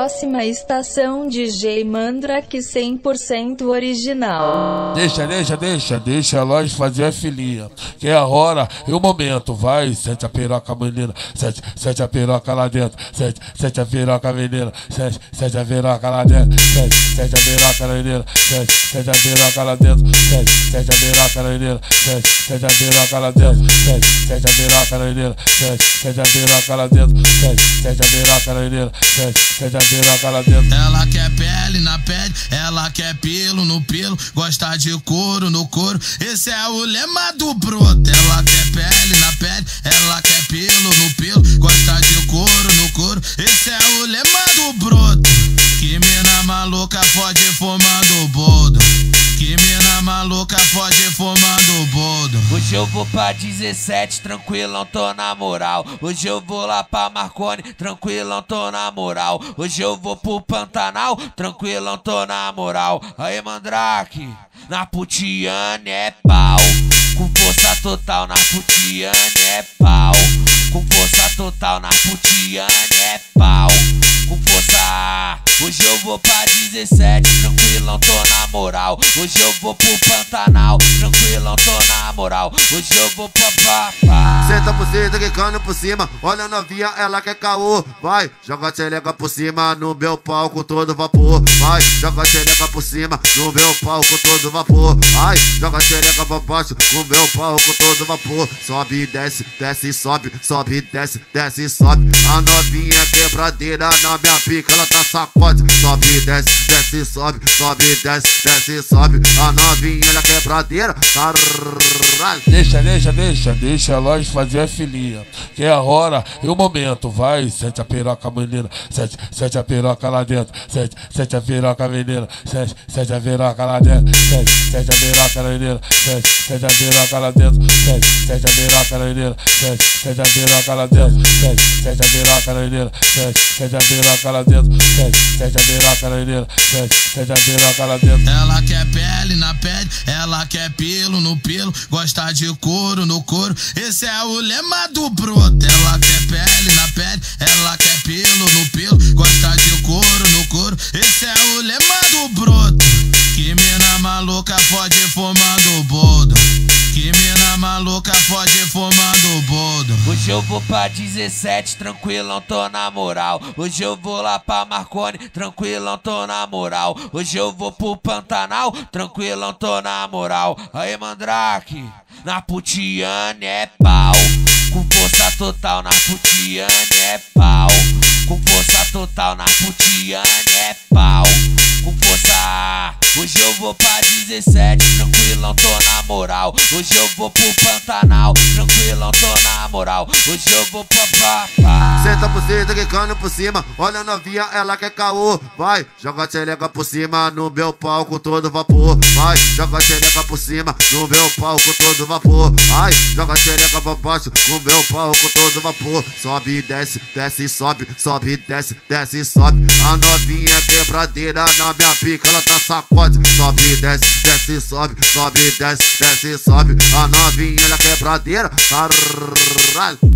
Próxima estação DJ Mandrake 100% original. Deixa nós fazer a filinha, que é a hora e o momento. Vai, sente a piroca, menina, sente a piroca lá dentro, sente a piroca, menina, sente a piroca lá dentro, sente a piroca, menina, sente a piroca lá dentro, sente a piroca, menina, sente a piroca lá dentro, sente a piroca, menina, sente a piroca lá dentro, sente a piroca, menina, sente a piroca lá dentro. Ela quer pele na pele, ela quer pelo no pelo, gosta de couro no couro, esse é o lema do broto. Ela quer pele na pele, ela quer pelo no pelo, gosta de couro no couro, esse é o lema do broto. Que mina maluca pode fumando boldo, que mina maluca pode fumando boldo. Hoje eu vou pra 17, tranquilão, tô na moral. Hoje eu vou lá pra Marconi, tranquilão, tô na moral. Hoje eu vou pro Pantanal, tranquilão, tô na moral. Aí, Mandrake, na Putiane é pau, com força total na Putiane é pau, com força total na Putiane é pau, com força. Hoje eu vou pra 17, tranquilão, tô na moral. Hoje eu vou pro Pantanal, tranquilão, tô na moral. Hoje eu vou pra Senta por cima, quicando por cima, olha a novinha, ela quer caô. Vai, joga a xereca por cima, no meu pau com todo vapor. Vai, joga a xereca por cima, no meu pau com todo vapor. Vai, joga a xereca pra baixo, com meu pau com todo vapor. Sobe e desce, desce e sobe, sobe e desce, desce e sobe. A novinha quebradeira na minha pica, ela tá sacode. Sobe e desce, desce e sobe, sobe e desce, desce e sobe. A novinha, ela quebradeira, caralho. Deixa nós fazer a filinha, que é a hora e o momento. Vai, sente a piroca, menina, sente a piroca lá dentro, sente a piroca, menina, sente a piroca lá dentro, sente a piroca, menina, sente a piroca lá dentro, sente a piroca, menina, sente a piroca lá dentro, sente a piroca, menina, sente a piroca lá dentro, sente a piroca, menina, sente a piroca lá dentro. Ela quer pele na pele, ela quer pelo no pelo, gosta de couro no couro, esse é o lema do broto. Ela quer pele na pele, ela quer pelo no pelo, gosta de couro no couro, esse é o lema do broto. Que mina maluca pode fumando boldo, que mina maluca pode fumando boldo. Hoje eu vou pra 17, tranquilão, tô na moral. Hoje eu vou lá pra Marconi, tranquilão, tô na moral. Hoje eu vou pro Pantanal, tranquilão, tô na moral. Aí, Mandrake, na Putiane é pau, com força total na Putiane é pau, com força total na Putiane é pau, com força. Hoje eu vou pra 17, tranquilão, tô na moral. Hoje eu vou pro Pantanal, tranquilão, tô na moral. Hoje eu vou pra Senta por cima, quicando por cima, olha a novinha, ela quer caô. Vai, joga a xereca por cima, no meu pau com todo vapor. Vai, joga a xereca por cima, no meu pau com todo vapor. Vai, joga a xereca pra baixo, com meu pau com todo vapor. Sobe e desce, desce e sobe, sobe e desce, desce e sobe. A novinha quebradeira na minha pica, ela tá sacode. Sobe e desce, desce e sobe, sobe e desce, desce e sobe. A novinha, ela quebradeira, caralho.